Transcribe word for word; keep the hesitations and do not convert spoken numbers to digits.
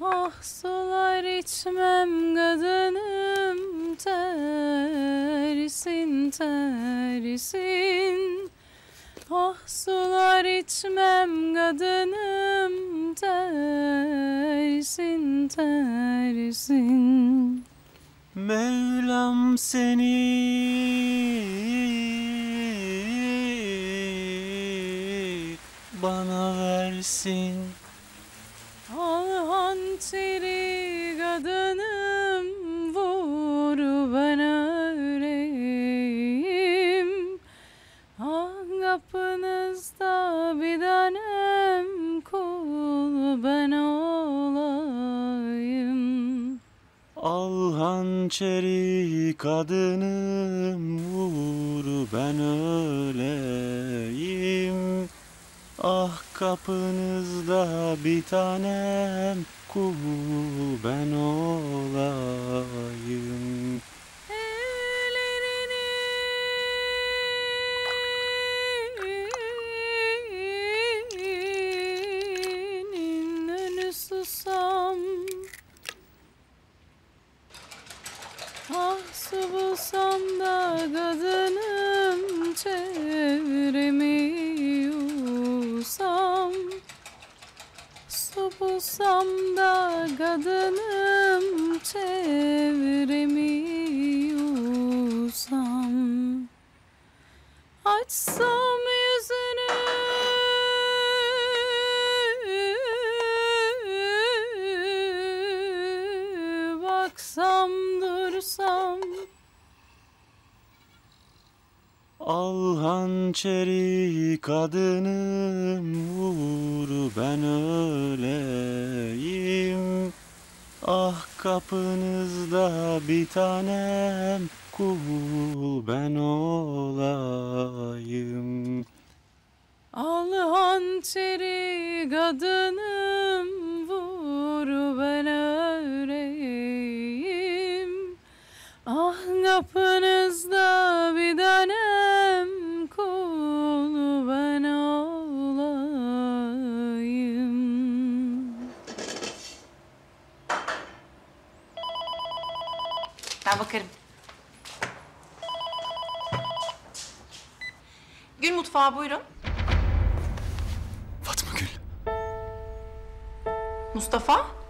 Ah sular içmem kadınım, tersin tersin. Ah sular içmem kadınım, tersin tersin. Mevlam seni bana versin. Al hançeri kadınım, vur ben öleyim. Ah kapınızda bir tanem, kul ben olayım. Al hançeri kadınım, vur ben öleyim. Ah kapınızda bir tanem, kul ben olayım. Ellerinin önü susam, ah su bulsam da kadınım, çevremi yusam. Su bulsam da kadınım, çevremi yusam. Açsam yüzünü, baksam dursam. Al hançeri kadınım, vur ben öleyim. Ah kapınızda bir tanem, kul ben olayım. Al hançeri kadınım, vur ben öleyim. Ah kapınızda bir tanem, kul ben olayım. Ben bakarım. Gül mutfağı buyurun. Fatma Gül. Mustafa.